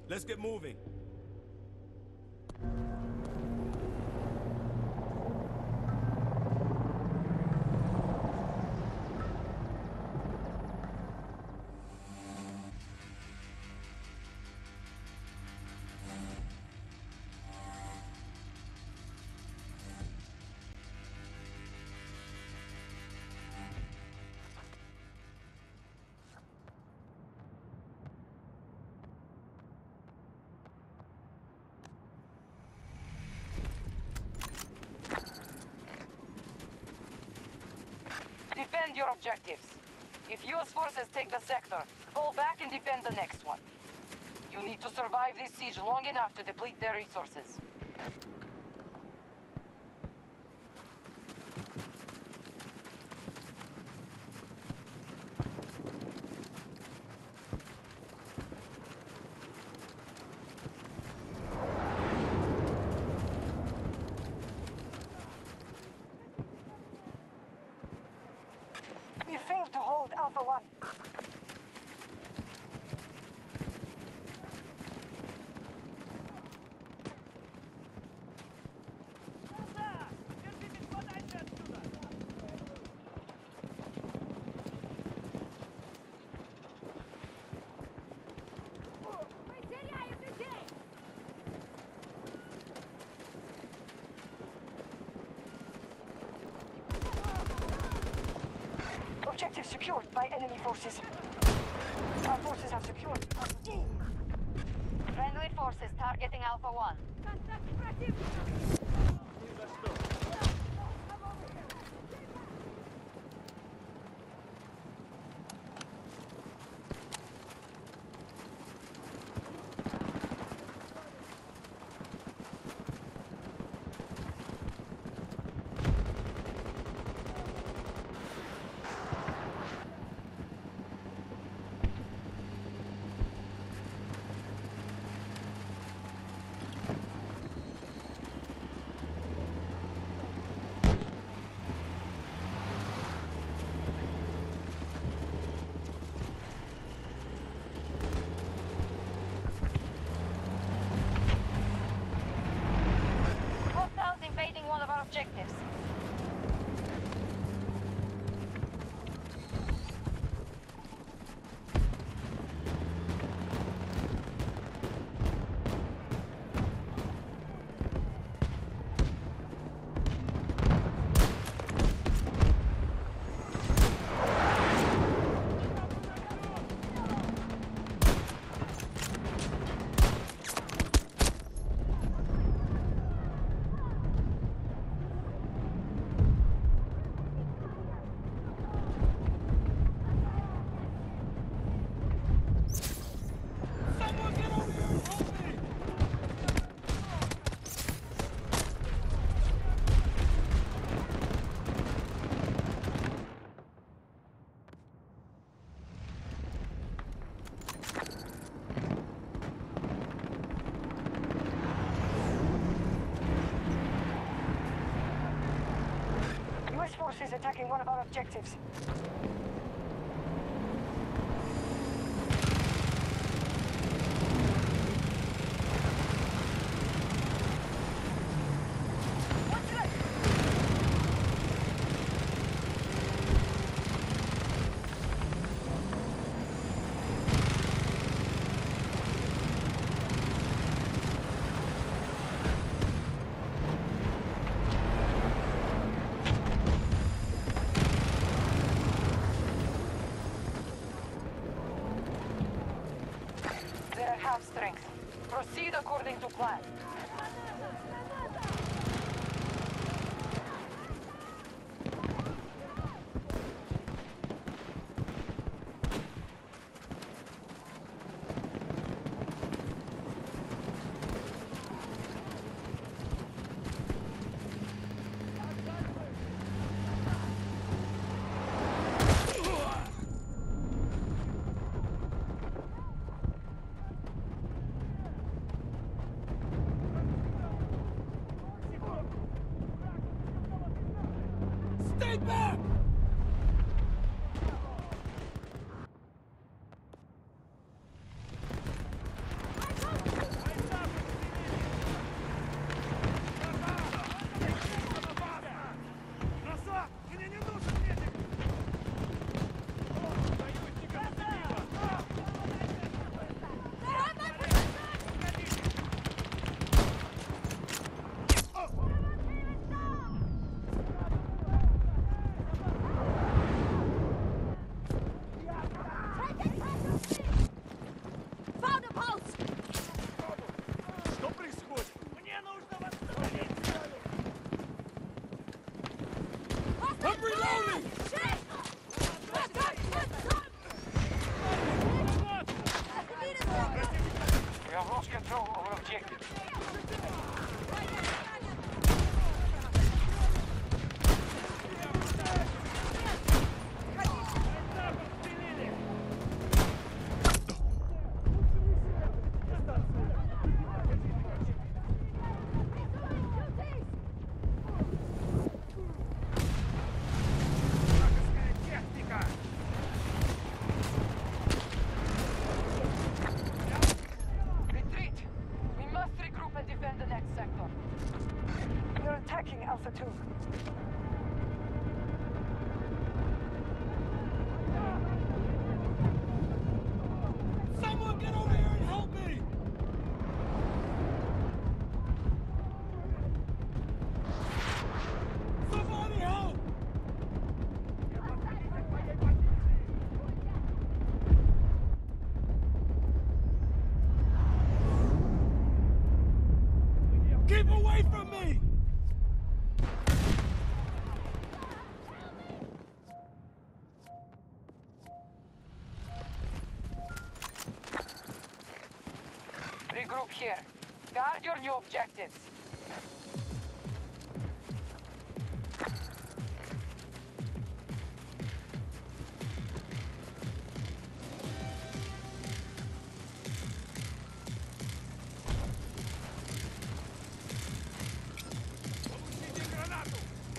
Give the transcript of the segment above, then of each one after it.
Let's get moving. Defend your objectives. If US forces take the sector, fall back and defend the next one. You need to survive this siege long enough to deplete their resources. We failed to hold Alpha 1. Objective secured by enemy forces. Our forces have secured. Friendly forces targeting Alpha 1. Hostiles invading one of our objectives. US forces attacking one of our objectives. They're at half strength. Proceed according to plan. Stay back! control over objectives. Alpha 2. Someone get over here and help me! Somebody help! Keep away from me! Regroup here. Guard your new objectives. Получите гранату!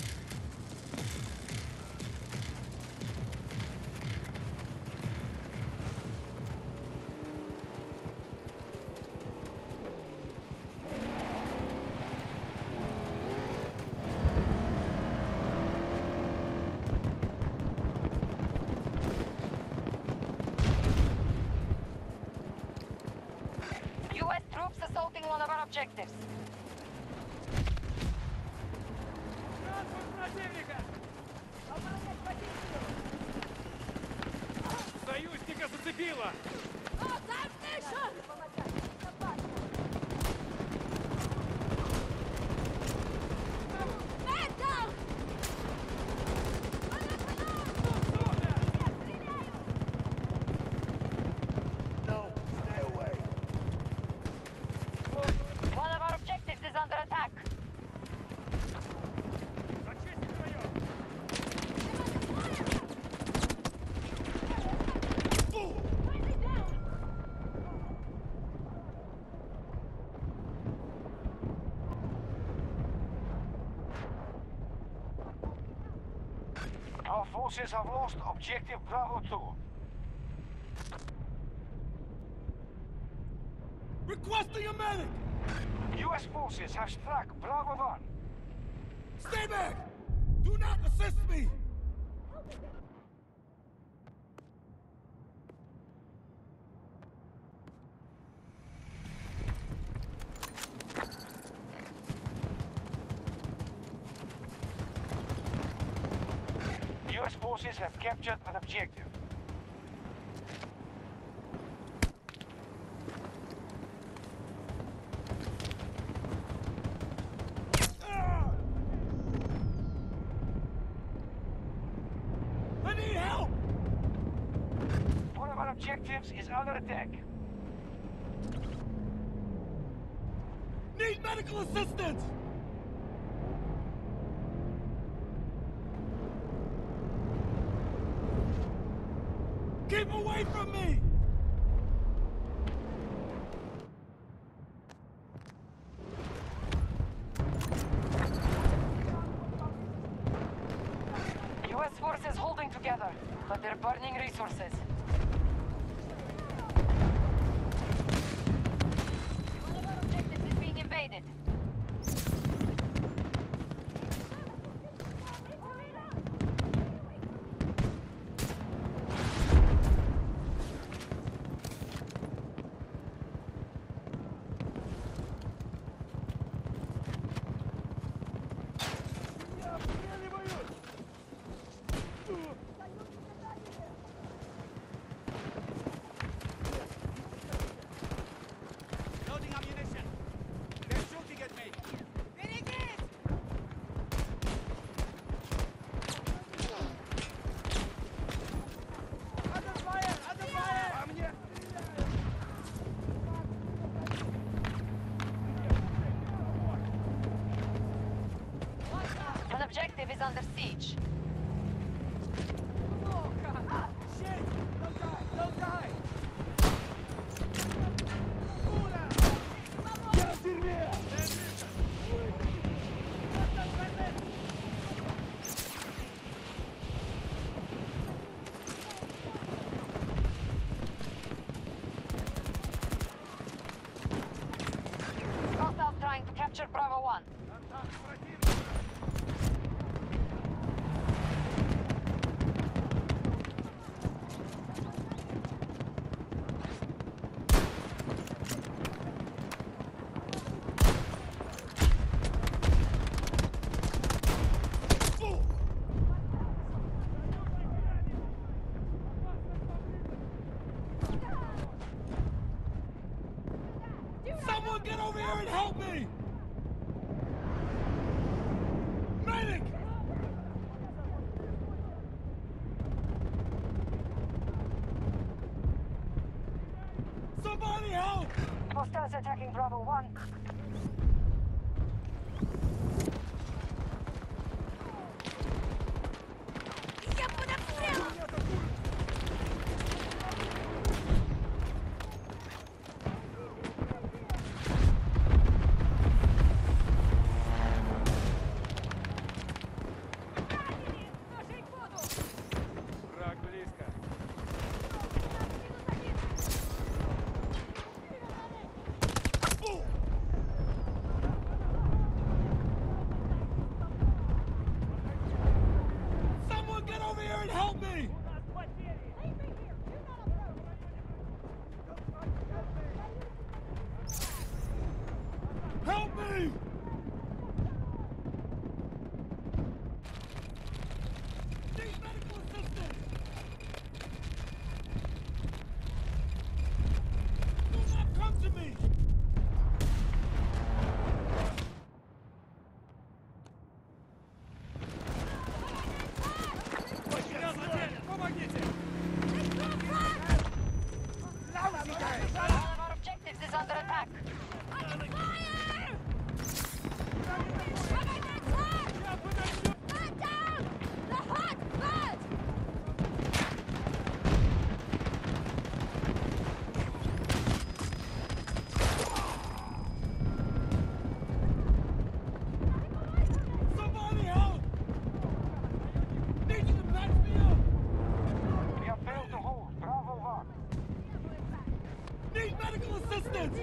U.S. troops assaulting one of our objectives. Транспорт противника! Союзника зацепило! One of our objectives is under attack. Зачистить район! Our forces have lost objective Bravo 2. Requesting a medic! U.S. forces have struck Bravo 1. Stay back! Do not assist me! U.S. forces have captured an objective. I need help! One of our objectives is under attack. Need medical assistance! Keep away from me! U.S. forces holding together, but they're burning resources. One of our objectives is being invaded. Loading ammunition! They're shooting at me! Under fire! Under fire! По мне! is under siege. Oh, God. Ah, shit! Don't die! Don't die! Get up in here! Hostiles trying to capture Bravo 1. Someone get over here and help me! Medic! Somebody help! Hostiles attacking Bravo 1. Враг близко. Someone get over here and help me! Help me! Need medical assistance! Do not come to me! Помогите! All of our objectives is under attack. Somebody help! Need you to patch me up! We have failed to hold Bravo 1. Need medical assistance!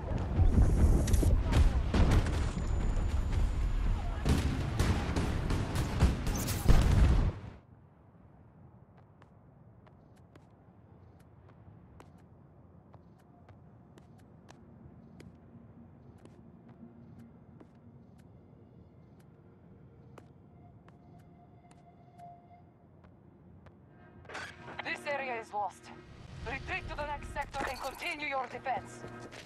This area is lost. Retreat to the next sector and continue your defense.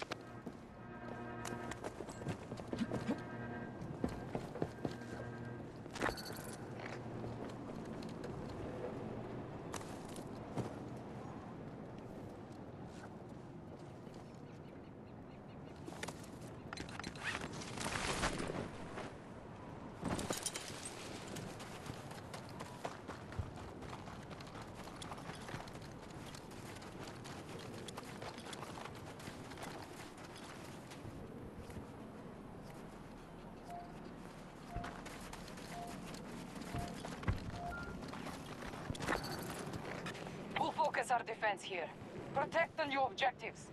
We'll focus our defense here. Protect the new objectives.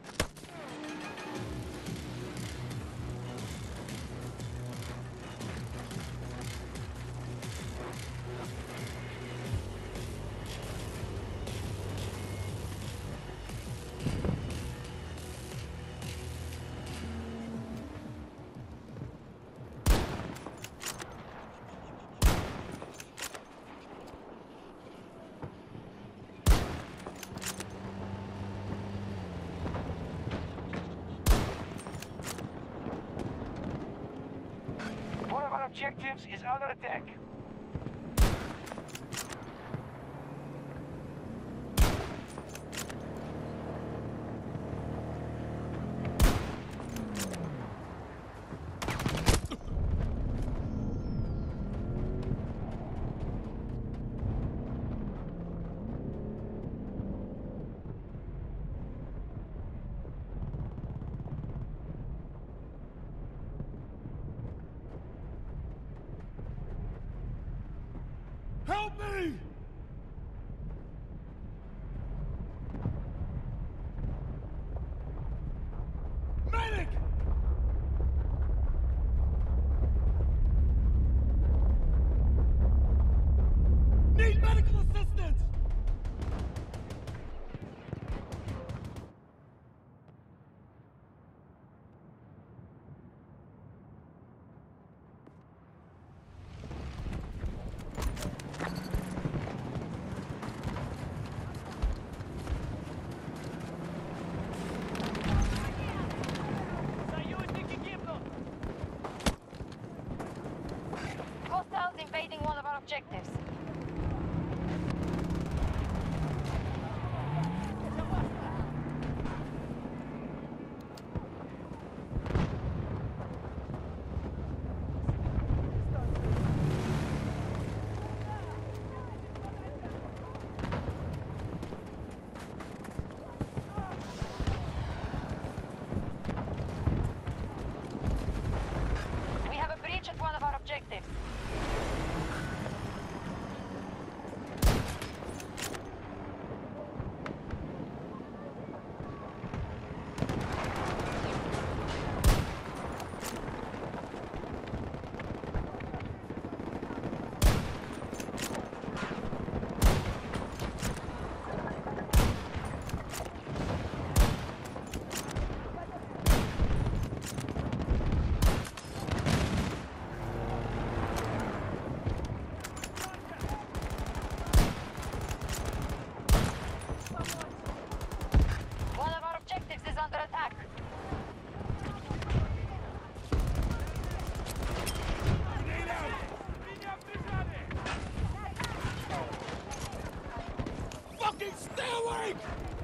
One of our objectives is under attack. objectives. We have a breach at one of our objectives. One of our objectives is under attack. Grenade out! Fucking stay awake!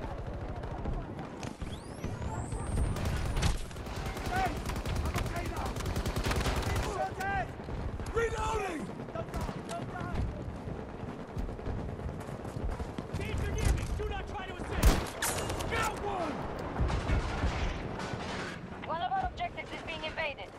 Hey! I'm okay now! Okay! Reloading! Don't die! Keep your near me! Do not try to assist! Got one! One of our objectives is being invaded.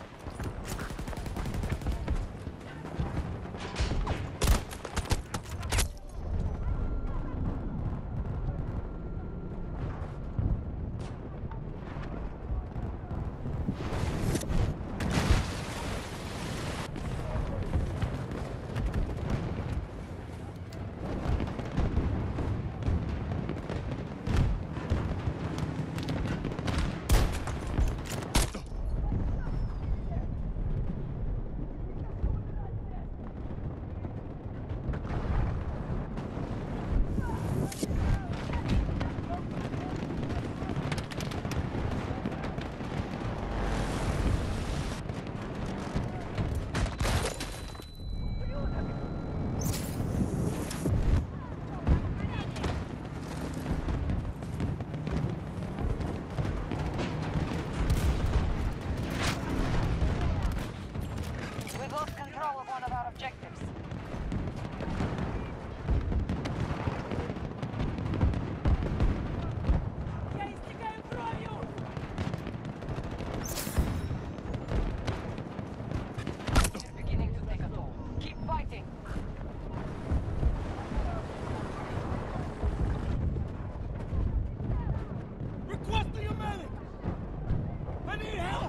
We've lost control of one of our objectives. It's beginning to take a toll. Keep fighting. Requesting a medic! I need help!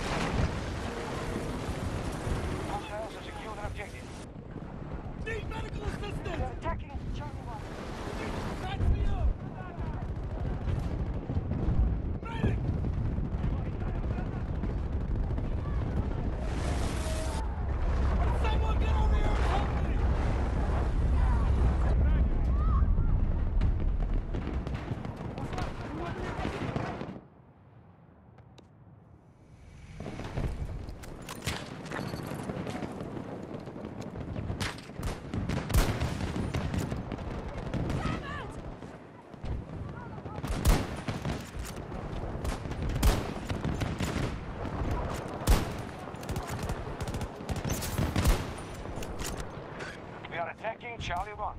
Hostiles have secured an objective. Need medical assistance! They're attacking Charlie 1. Back me up! Medic! Someone get over here and help me! We are attacking Charlie 1.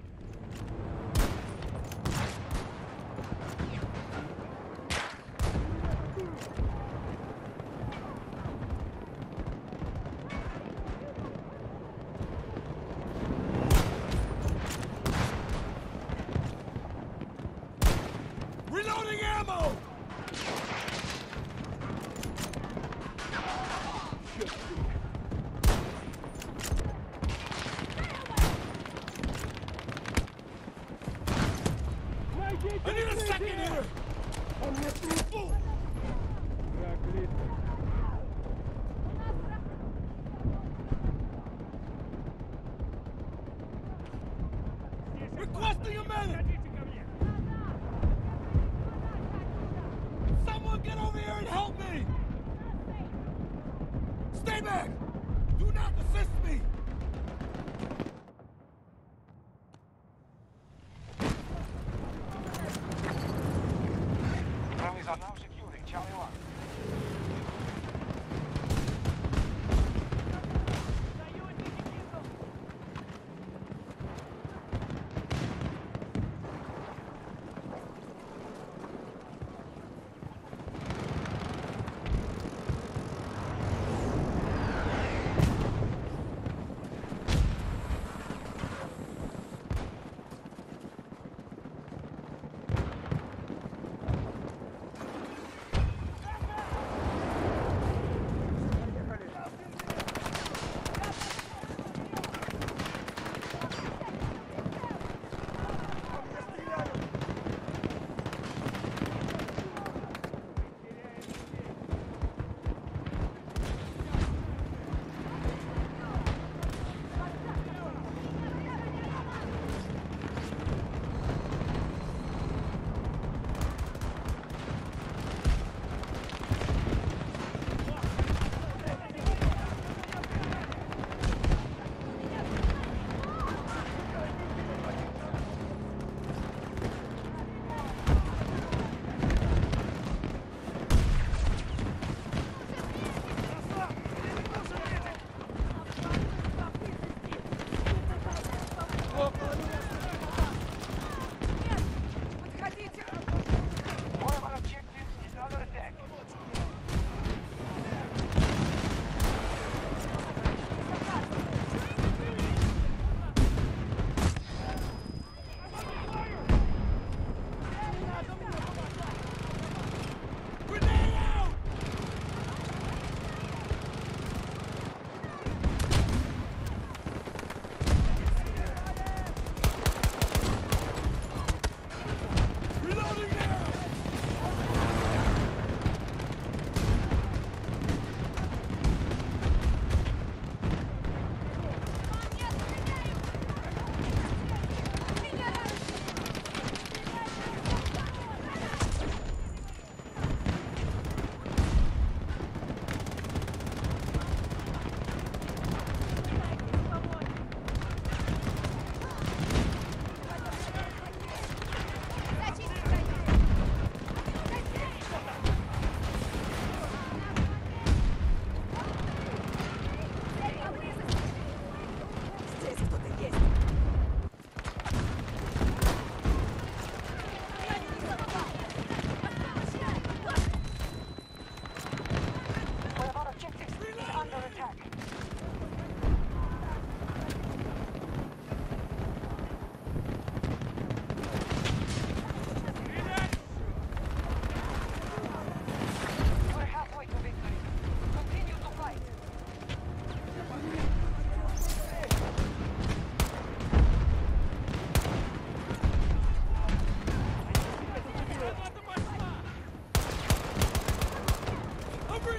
Reloading ammo! I need a second here! Fool! Requesting a medic! Someone get over here and help me! Stay back! Do not assist me!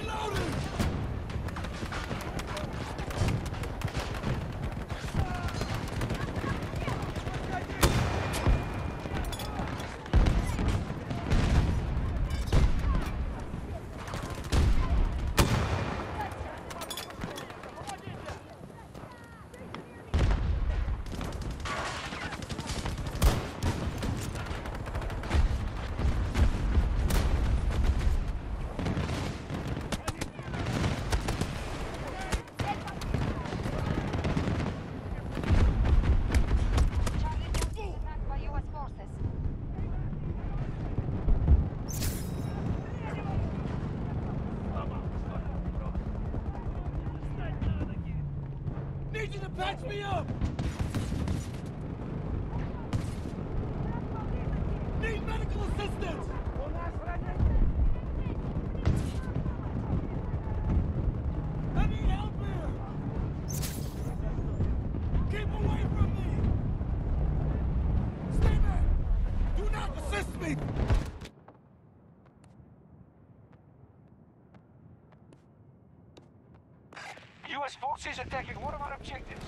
Reloading! Charlie 2 is attacked by U.S. forces. Need you to patch me up! Need medical assistance! I need help here! Keep away from me! Stay back! Do not assist me! U.S. forces attacking one of our objectives.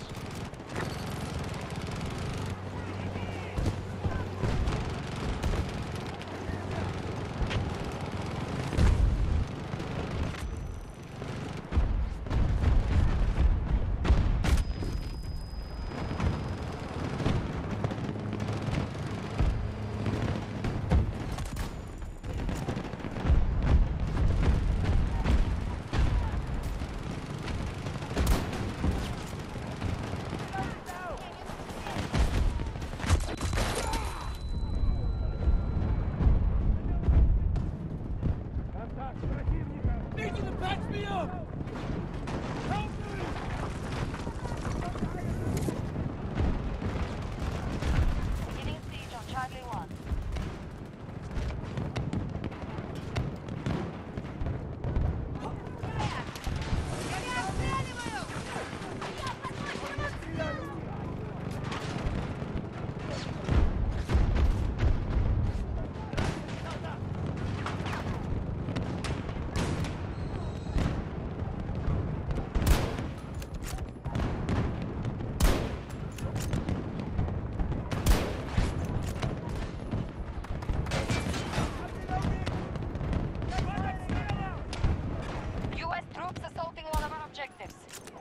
Need you to patch me up! Help me! Beginning siege on Charlie 1. U.S. troops assaulting one of our objectives.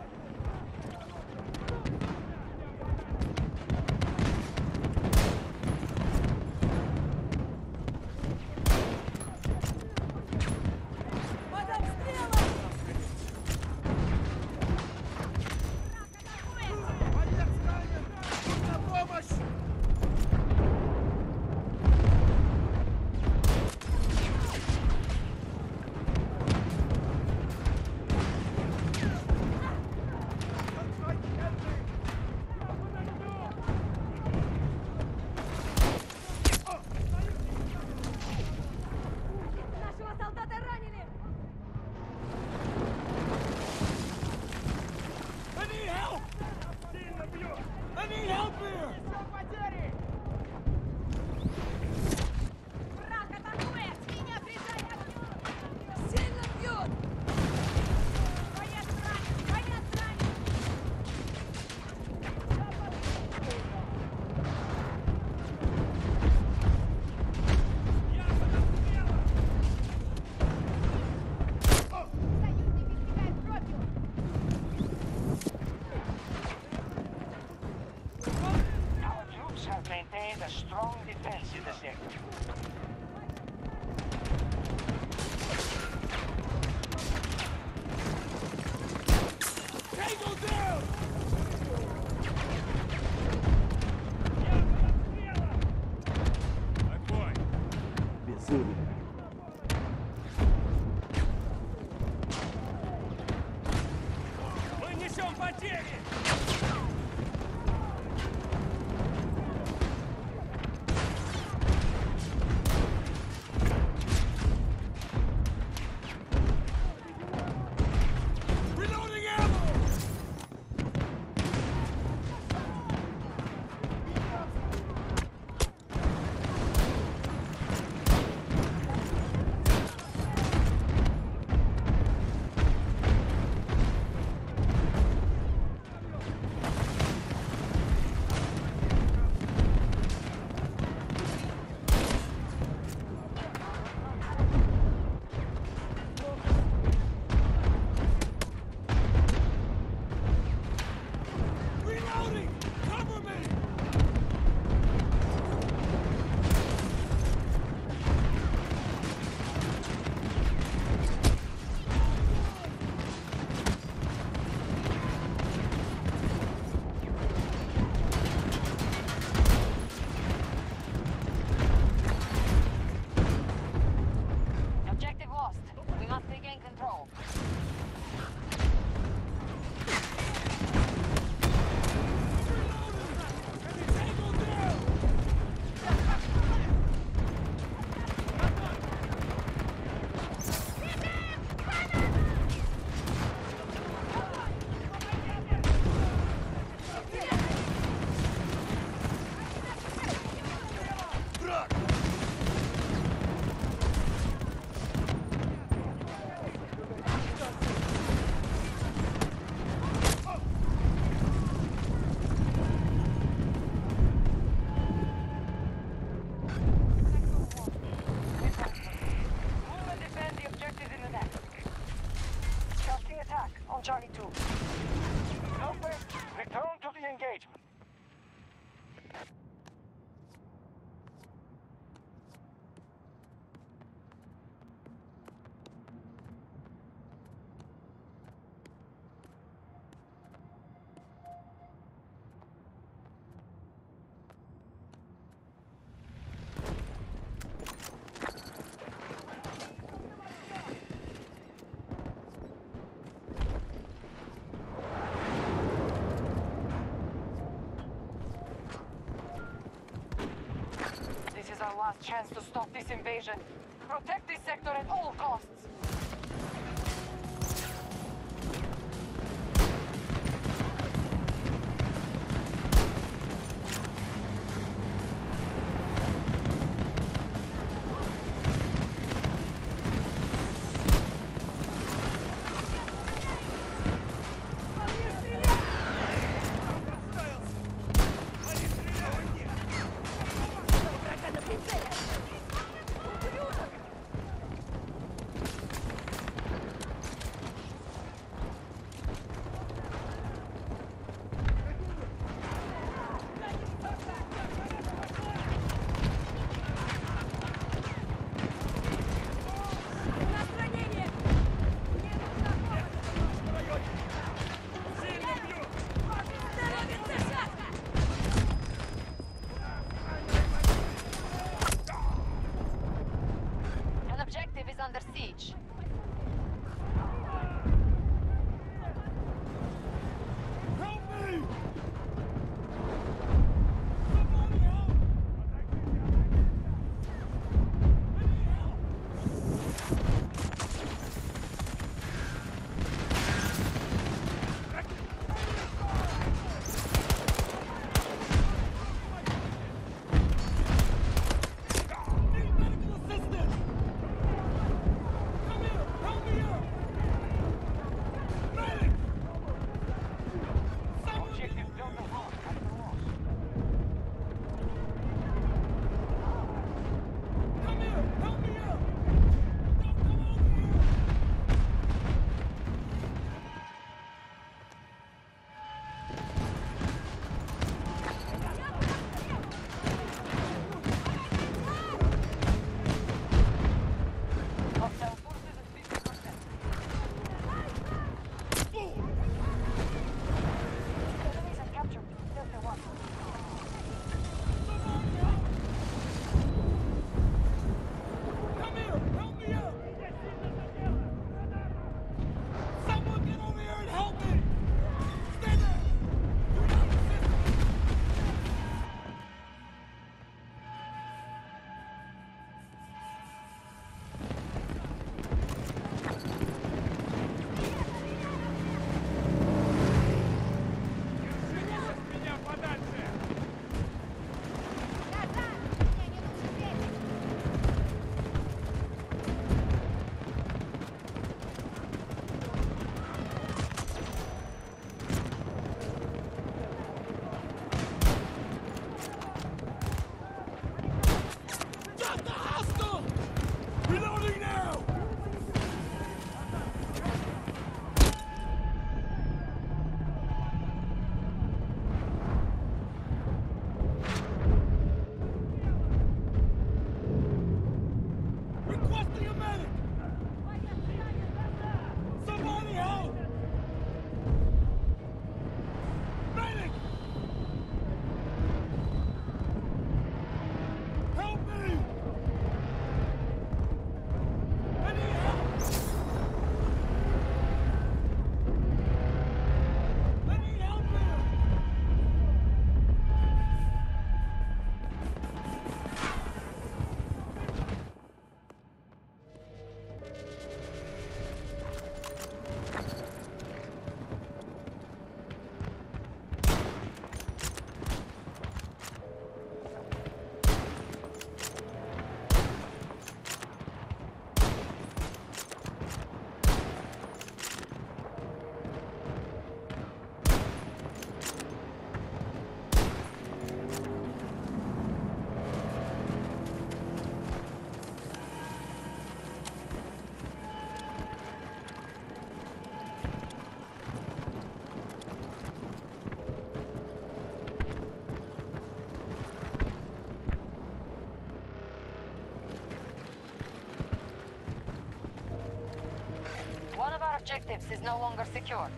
На помощь! Нашего солдата ранили! I need help! I need help here! Враг атакует! Меня прижать огнем! Сильно бьют! Боец ранен! Боец ранен! Союзник истекает кровью! Our troops have maintained a strong defense in the sector. Tango down! Мы несем потери! Reloading ammo! attack on Charlie 2. Southwest, return to the engagement. This is our last chance to stop this invasion. Protect this sector at all costs. objectives is no longer secure.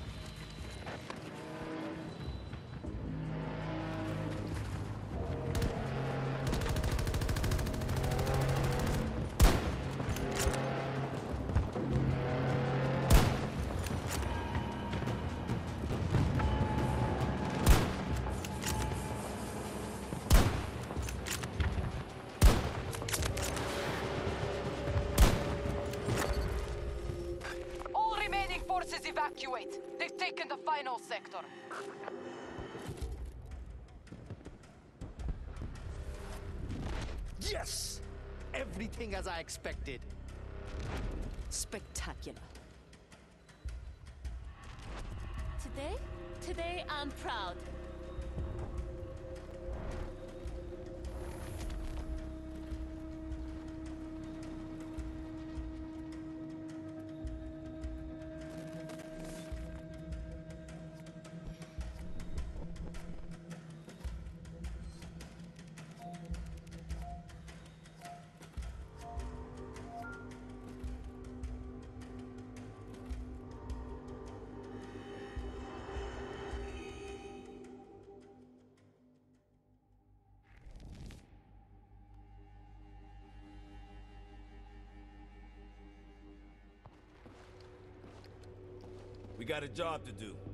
All remaining forces evacuate. They've taken the final sector. Yes! Everything as I expected. Spectacular. Today I'm proud. We got a job to do.